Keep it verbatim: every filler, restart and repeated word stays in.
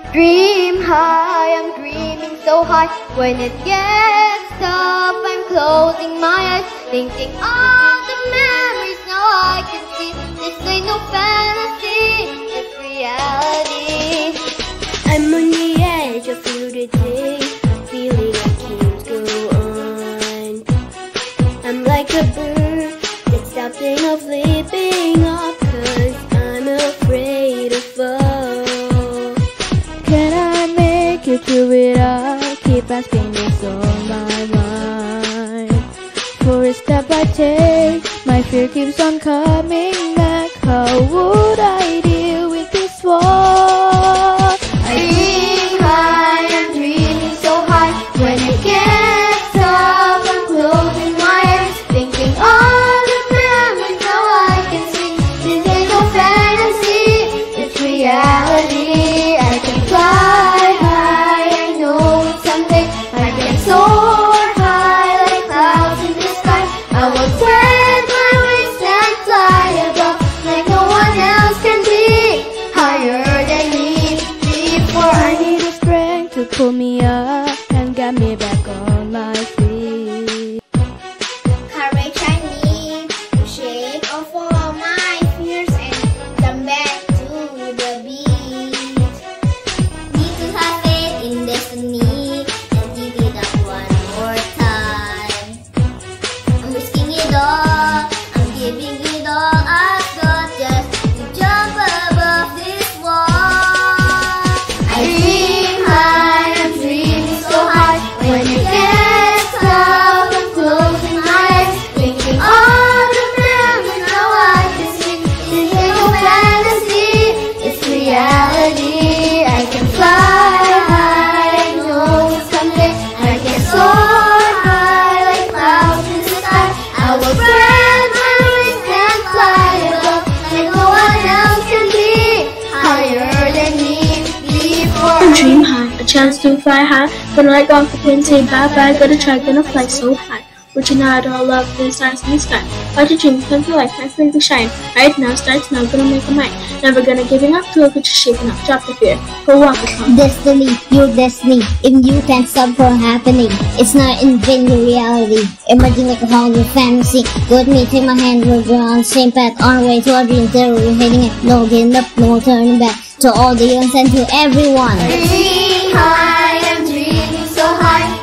Dream high, I'm dreaming so high. When it gets tough, I'm closing my eyes, thinking all the memories now I can see. This ain't no fantasy, it's reality. I'm on the edge of fluidity, feeling I can't go on. I'm like a bird that's stopping of leaping up, cause I'm afraid to fall. Can I make it through it all? Keep asking what's on my mind. For a step I take, my fear keeps on coming back. How would I deal with this war? I dream high, I'm dreaming so high. When it gets tough, I'm closing my eyes, thinking all the memories now I can see. This ain't no fantasy, it's reality. I can fly high, I know it someday. I can soar high like clouds in the sky. I will spread my wings and fly above like no one else can be higher than me before. I need the strength to pull me up and get me back on my feet. Courage I need to shake off all my fears and come back to the beat. Need to have faith in destiny and give it up one more time. I'm risking it all, I'm giving it all I've got just to jump above this wall. I dream high, I'm dreaming so high. When it gets tough, I'm closing my eyes, thinking all the memories now I can see. This ain't no fantasy, it's reality. I can fly high, I know it someday. I can soar high like clouds in the sky. I will spread my wings and fly above like no one else can be higher than me before. Dream high, a chance to fly high. Gonna let go of the plane, say bye bye. Gotta try, gonna fly so high. Reaching out all of the stars in the sky. What a dream, come to life, my flame to shine. Right now, starts now, gonna make a mind. Never gonna giving up, to look at you shaking up. Drop the fear, go walk the talk. Destiny, your destiny. If you can't stop from happening, it's not in vain your reality. Emerging like a Hollywood fantasy. Go with me, take my hand, we're on the same path. On our way to our dreams, there we're heading it. No getting up, no turning back. To all the young and to everyone. Dream high, I'm dreaming so high.